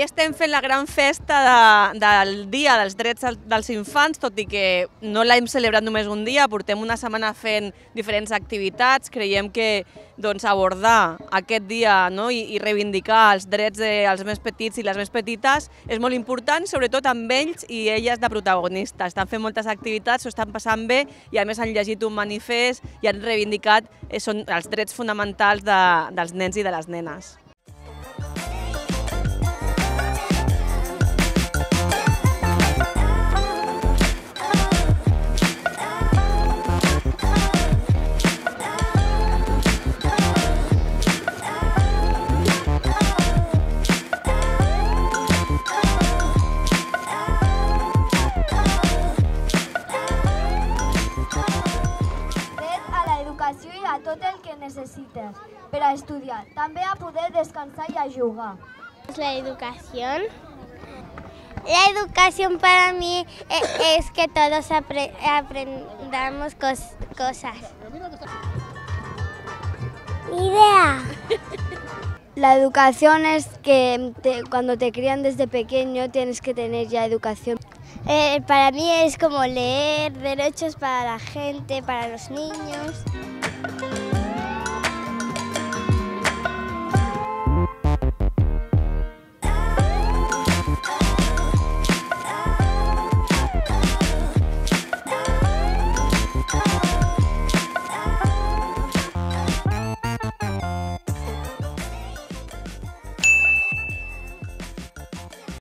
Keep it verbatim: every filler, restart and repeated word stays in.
Avui estem fent la gran festa de, del Dia dels Drets dels Infants, tot i que no l'hem celebrat només un dia, portem una setmana fent diferents activitats. Creiem que doncs, abordar aquest dia, no? I, i reivindicar els drets dels més petits i les més petites és molt important, sobretot amb ells i elles de protagonistes. Estan fent moltes activitats, s'ho estan passant bé i a més han llegit un manifest i han reivindicat eh, són els drets fonamentals de, dels nens i de les nenes. I a tot el que necessites per a estudiar, també a poder descansar i a jugar. La educación. La educación para mí es que todos apre aprendamos cos cosas. Idea. La educación es que te, cuando te crían desde pequeño tienes que tener ya educación. Eh, para mí es como leer, derechos para la gente, para los niños.